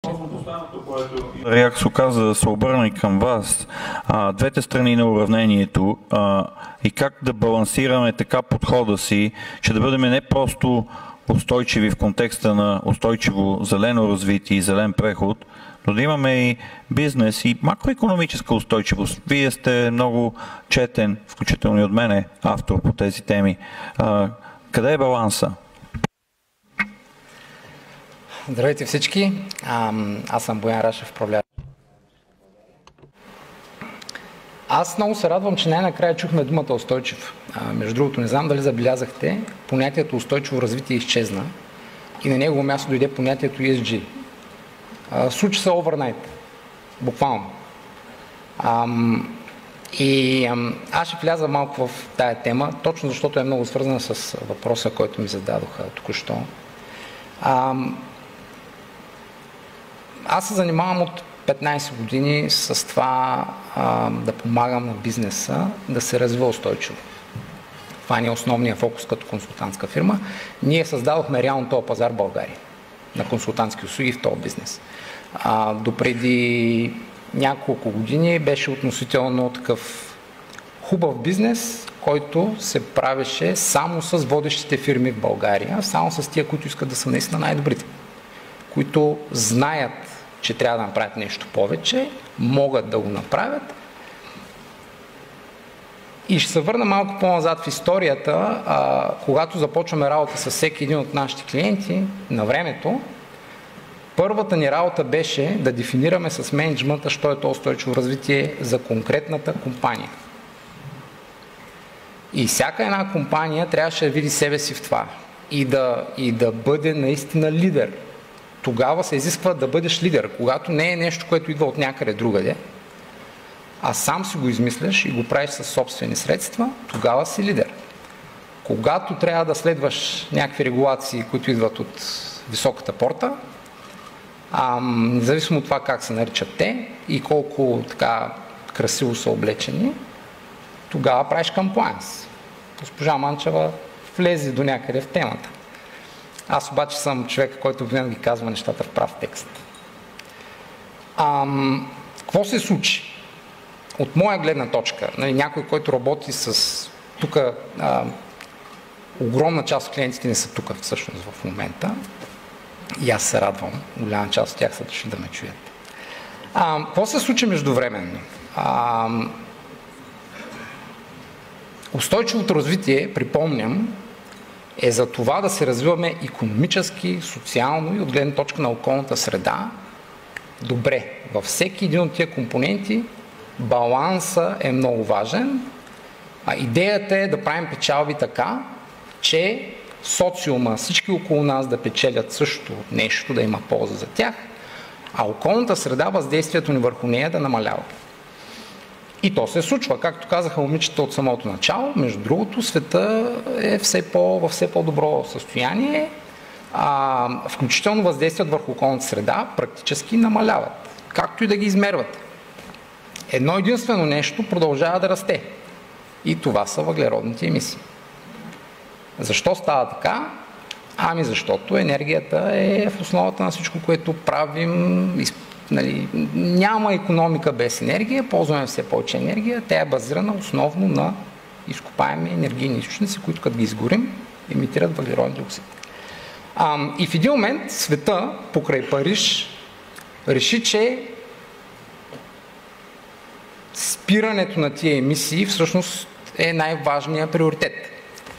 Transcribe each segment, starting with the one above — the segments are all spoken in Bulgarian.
Реаксо каза да се обърна и към вас. Двете страни на уравнението и как да балансираме така подхода си, че да бъдем не просто устойчиви в контекста на устойчиво зелено развитие и зелен преход, но да имаме и бизнес и макроекономическа устойчивост. Вие сте много четен, включително и от мене, автор по тези теми. Къде е баланса? Здравейте всички, аз съм Боян Рашев, управляващ. Аз много се радвам, че най-накрая чухме думата устойчив. Между другото, не знам дали забелязахте, понятието устойчиво развитие изчезна и на негово място дойде понятието ESG. Случи се овернайт, буквално. Аз ще вляза малко в тая тема, точно защото е много свързана с въпроса, който ми зададоха току-що. Аз се занимавам от 15 години с това да помагам на бизнеса да се развива устойчиво. Това ни е основният фокус като консултантска фирма. Ние създадохме реално този пазар в България на консултантски услуги в този бизнес. Допреди няколко години беше относително такъв хубав бизнес, който се правеше само с водещите фирми в България, само с тия, които искат да са наистина най-добрите, които знаят, че трябва да направят нещо повече, могат да го направят. И ще се върна малко по-назад в историята, когато започваме работа с всеки един от нашите клиенти на времето, първата ни работа беше да дефинираме с мениджмънта, що е то устойчиво развитие за конкретната компания. И всяка една компания трябваше да види себе си в това и да бъде наистина лидер. Тогава се изисква да бъдеш лидер, когато не е нещо, което идва от някъде другаде, а сам си го измисляш и го правиш със собствени средства, тогава си лидер. Когато трябва да следваш някакви регулации, които идват от високата порта, независимо от това как се наричат те и колко така красиво са облечени, тогава правиш комплаенс. Госпожа Манчева влезе до някъде в темата. Аз обаче съм човек, който винаги казва нещата в прав текст. Какво се случи? От моя гледна точка, някой, който работи с тук, огромна част от клиентите не са тук всъщност в момента, и аз се радвам, голяма част от тях са дошли да ме чуят. Какво се случи междувременно? Устойчивото развитие, припомням, е за това да се развиваме икономически, социално и от гледна точка на околната среда добре. Във всеки един от тия компоненти баланса е много важен. Идеята е да правим печалби така, че социума, всички около нас да печелят също нещо, да има полза за тях, а околната среда, въздействието ни върху нея да намалява. И то се случва, както казаха момичета от самото начало. Между другото, света е във все по-добро състояние, включително въздействият върху околната среда практически намаляват, както и да ги измерват. Едно единствено нещо продължава да расте и това са въглеродните емисии. Защо става така? Защото енергията е в основата на всичко, което правим. Няма икономика без енергия, ползваме все повече енергия. Тя е базирана основно на изкопаеми енергийни източници, които като ги изгорим, емитират въглероден диоксид. И в един момент света, покрай Париж, реши, че спирането на тия емисии всъщност е най-важният приоритет.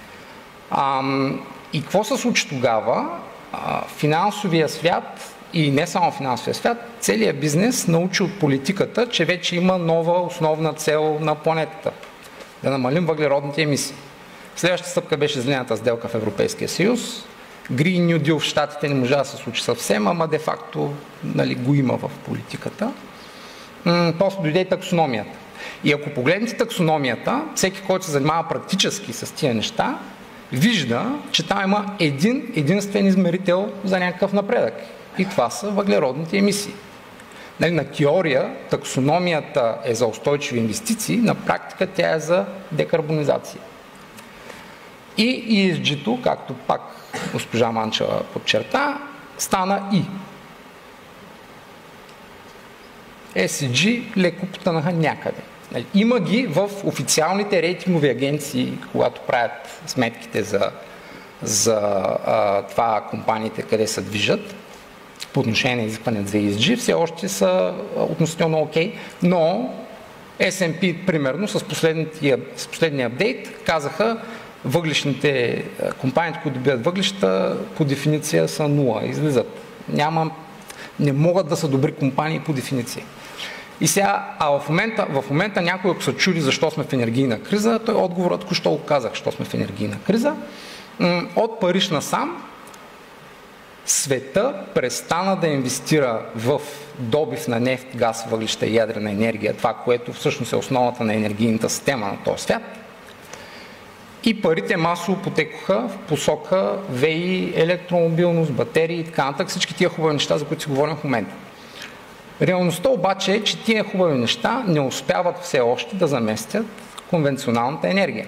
И какво се случи тогава? Финансовия свят и не само финансовия свят, целият бизнес научи от политиката, че вече има нова основна цел на планетата – да намалим въглеродните емисии. Следващата стъпка беше зелената сделка в Европейския съюз. Green New Deal в Щатите не можа да се случи съвсем, ама де-факто го има в политиката. После дойде и таксономията. И ако погледнете таксономията, всеки, който се занимава практически с тия неща, вижда, че там има единствен измерител за някакъв напредък. И това са въглеродните емисии. На теория таксономията е за устойчиви инвестиции, на практика тя е за декарбонизация. И ESG-то, както пак госпожа Манчева подчерта, стана И. ESG леко потънаха някъде. Има ги в официалните рейтингови агенции, когато правят сметките за това компаниите къде се движат по отношение на изискване за ESG, все още са относително окей, но S&P, примерно, с последния апдейт казаха, въглищните компаниите, които добиват въглища, по дефиниция са 0, излизат. Не могат да са добри компании по дефиниция. И сега, в момента някой, ако се чуди защо сме в енергийна криза, той отговорът току-що го казах, защо сме в енергийна криза. От Париж насам света престана да инвестира в добив на нефт, газ, въглища и ядрена енергия, това, което всъщност е основата на енергийната система на този свят. И парите масово потекоха в посока ВЕИ, електромобилност, батерии и така нататък, всички тия хубави неща, за които си говорим в момента. Реалността обаче е, че тия хубави неща не успяват все още да заместят конвенционалната енергия.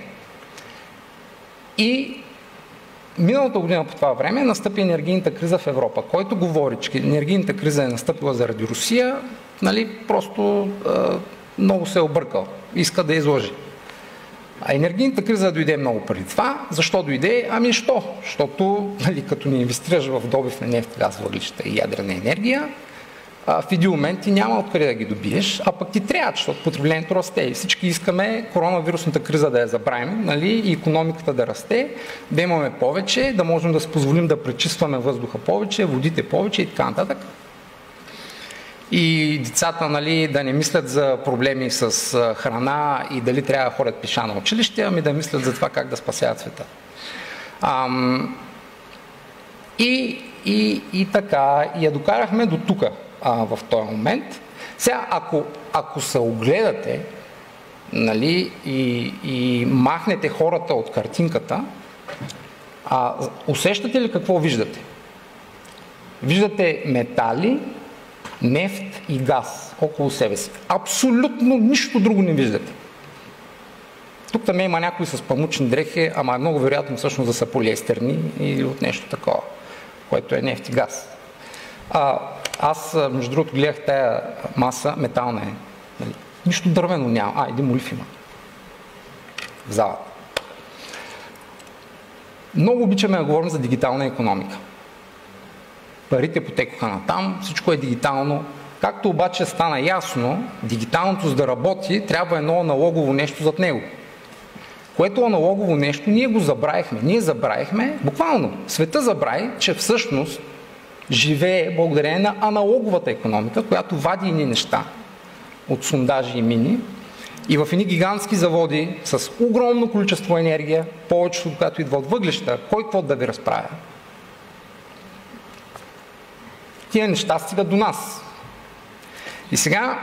И миналата година по това време настъпи енергийната криза в Европа. Който говори, че енергийната криза е настъпила заради Русия, просто много се е объркал. Иска да излъжи. А енергийната криза дойде много преди това. Защо дойде? Защото като не инвестираш в добив на нефт, газ, въглища и ядрена енергия, в един момент ти няма откъде да ги добиеш, а пък ти трябва, защото потреблението расте. И всички искаме коронавирусната криза да я забравим, и икономиката да расте, да имаме повече, да можем да си позволим да пречистваме въздуха повече, водите повече и така нататък. И децата да не мислят за проблеми с храна и дали трябва да ходят пеша на училище, ами да мислят за това как да спасяват света. И така, я докарахме до тук в този момент. Сега, ако се огледате и махнете хората от картинката, усещате ли какво виждате? Виждате метали, нефт и газ около себе си. Абсолютно нищо друго не виждате. Тук там има някои с памучни дрехи, ама е много вероятно всъщност да са полиестерни или от нещо такова, което е нефт и газ. Аз, между другото, гледах тая маса, метална е. Нищо дървено няма. Един молив има в залата. Много обичаме да говорим за дигитална икономика. Парите потекоха натам, всичко е дигитално. Както обаче стана ясно, дигиталното, за да работи, трябва едно аналогово нещо зад него. Което аналогово нещо ние го забравихме. Ние забравихме, буквално, света забрави, че всъщност живее благодарение на аналоговата икономика, която вади едни неща от сондажи и мини и в едни гигантски заводи с огромно количество енергия, повечето от която идва от въглища, кой какво да ви разправя? Тия неща стигат до нас. И сега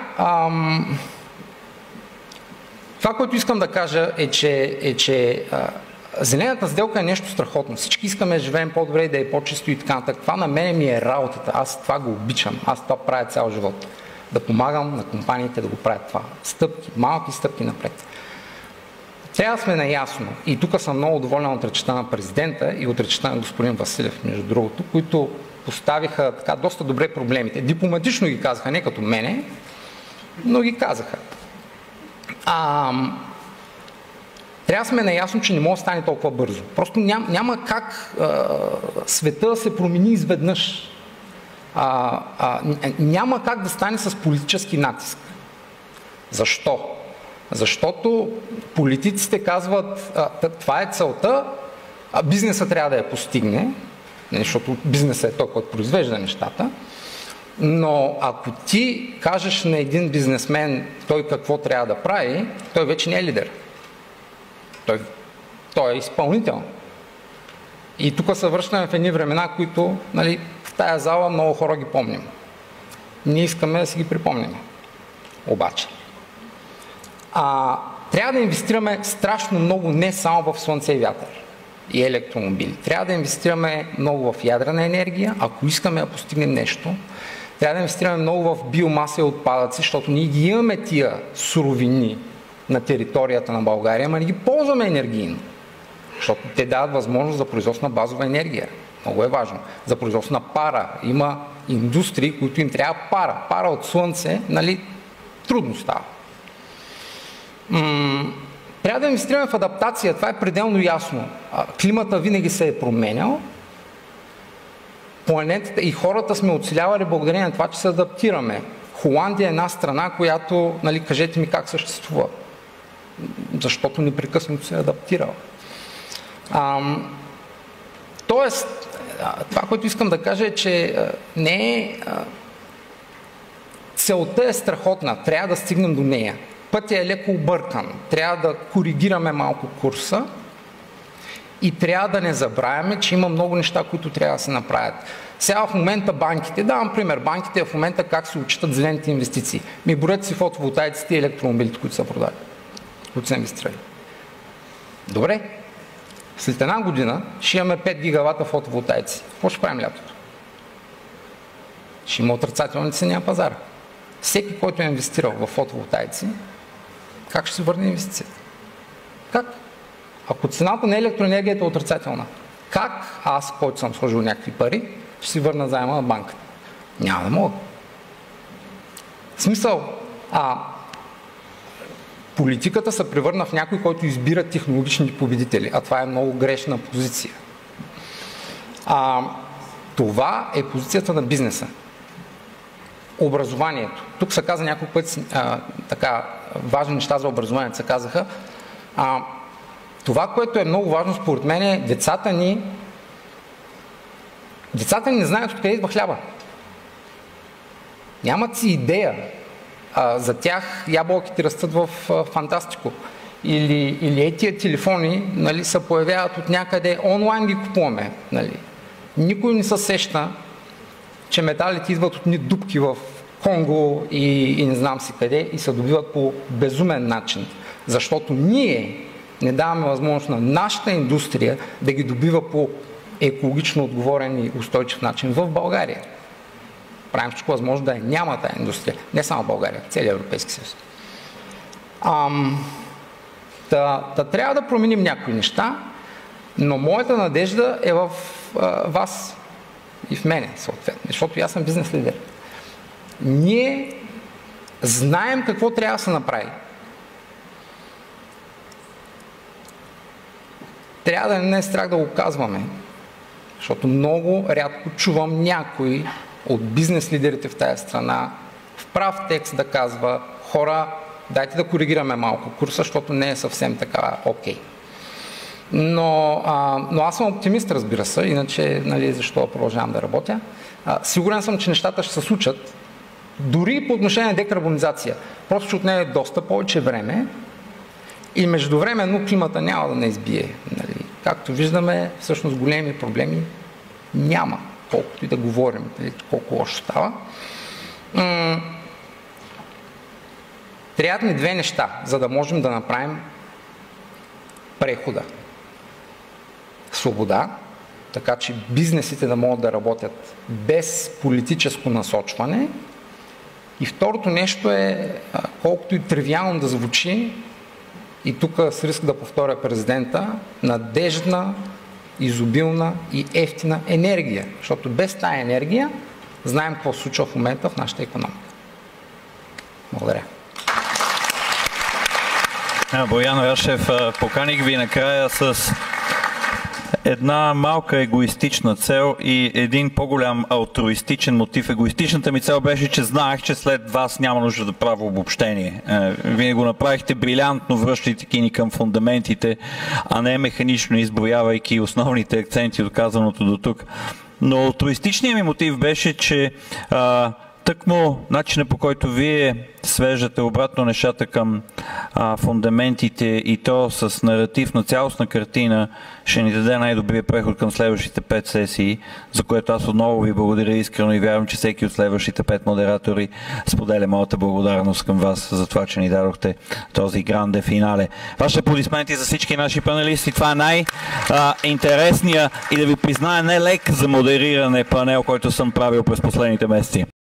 това, което искам да кажа е, че зелената сделка е нещо страхотно. Всички искаме да живеем по-добре и да е по-чисто и така нататък. Това на мене ми е работата. Аз това го обичам. Аз това правя цял живот. Да помагам на компаниите да го правят това. Стъпки, малки стъпки напред. Трябва да сме наясно. И тук съм много доволен от речта на президента и от речта на господин Василев, между другото, които поставиха така доста добре проблемите. Дипломатично ги казаха, не като мене, но ги казаха. Трябва да сме наясно, че не може да стане толкова бързо. Просто няма как света да се промени изведнъж. Няма как да стане с политически натиск. Защо? Защото политиците казват, това е целта, а бизнесът трябва да я постигне, защото бизнесът е той, който произвежда нещата. Но ако ти кажеш на един бизнесмен той какво трябва да прави, той вече не е лидер. Той е изпълнител. И тук се връщаме в едни времена, които в тая зала много хора ги помним. Ние искаме да си ги припомним. Обаче. Трябва да инвестираме страшно много не само в слънце и вятър и електромобили. Трябва да инвестираме много в ядрена енергия, ако искаме да постигнем нещо. Трябва да инвестираме много в биомаса и отпадъци, защото ние ги имаме тия суровини на територията на България, ама не ги ползваме енергийно. Защото те дават възможност за производство на базова енергия. Много е важно. За производство на пара. Има индустрии, които им трябва пара. Пара от слънце, Трудно става. Трябва да инвестираме в адаптация, това е пределно ясно. Климата винаги се е променял. Планетата и хората сме оцелявали благодарение на това, че се адаптираме. Холандия е една страна, която, нали, кажете ми как съществува. Защото непрекъснато се е адаптирала. Тоест, това, което искам да кажа е, че целта е страхотна, трябва да стигнем до нея. Пътят е леко объркан, трябва да коригираме малко курса и трябва да не забравяме, че има много неща, които трябва да се направят. Сега в момента банките, давам пример, банките в момента как се отчитат зелените инвестиции. Броят си фотоволтаиците и електромобилите, които са продали, които са инвестирали. Добре, след една година ще имаме 5 гигавата фотоволтаици. Какво ще правим лятото? Ще има отрицателни цени на пазара. Всеки, който е инвестирал в фотоволтаици, как ще се върне инвестицията? Как? Ако цената на електроенергията е отрицателна, как аз, който съм сложил някакви пари, ще си върна заема на банката? Няма да мога. В смисъл, политиката се превърна в някой, който избира технологични победители, а това е много грешна позиция. Това е позицията на бизнеса. Образованието. Тук се каза няколко пъти така важни неща за образованието се казаха. Това, което е много важно според мен е децата ни не знаят откъде идва хляба. Нямат си идея. За тях ябълките растат в фантастико. Или тия телефони, нали, се появяват от някъде, онлайн ги купуваме. Нали. Никой не се сеща, че металите идват от ни дупки в Конго и не знам си къде и се добиват по безумен начин. Защото ние не даваме възможност на нашата индустрия да ги добива по екологично отговорен и устойчив начин в България. Правим всичко възможно да няма тази индустрия. Не само в България, целия Европейски съюз. Трябва да променим някои неща, но моята надежда е в вас и в мене, съответно, защото аз съм бизнес лидер. Ние знаем какво трябва да се направи. Трябва да не е страх да го казваме, защото много рядко чувам някой от бизнес лидерите в тази страна в прав текст да казва: хора, дайте да коригираме малко курса, защото не е съвсем така окей. Но аз съм оптимист, разбира се, иначе, нали, защо продължавам да работя. Сигурен съм, че нещата ще се случат, дори по отношение на декарбонизация. Просто ще отнеме доста повече време и междувременно климата няма да не избие. Нали. Както виждаме, всъщност големи проблеми няма, колкото и да говорим, нали, колко лошо става. Трябват ни две неща, за да можем да направим прехода. Свобода, така че бизнесите да могат да работят без политическо насочване. И второто нещо е, колкото и тривиално да звучи, и тук с риск да повторя президента, надеждна, изобилна и ефтина енергия. Защото без тая енергия знаем какво се случва в момента в нашата икономика. Благодаря. Боян Рашев, поканих ви накрая с една малка егоистична цел и един по-голям алтруистичен мотив. Егоистичната ми цел беше, че знаех, че след вас няма нужда да правя обобщение. Вие го направихте брилянтно, връщайки ни към фундаментите, а не механично изброявайки основните акценти от казаното до тук. Но алтруистичният ми мотив беше, че тъкмо начина, по който вие свеждате обратно нещата към фундаментите и то с наратив на цялостна картина, ще ни даде най-добрия преход към следващите 5 сесии, за което аз отново ви благодаря искрено и вярвам, че всеки от следващите 5 модератори споделя моята благодарност към вас за това, че ни дадохте този гранде финале. Ваши аплодисменти за всички наши панелисти. Това е най-интересния и да ви призная не лек за модериране панел, който съм правил през последните месеци.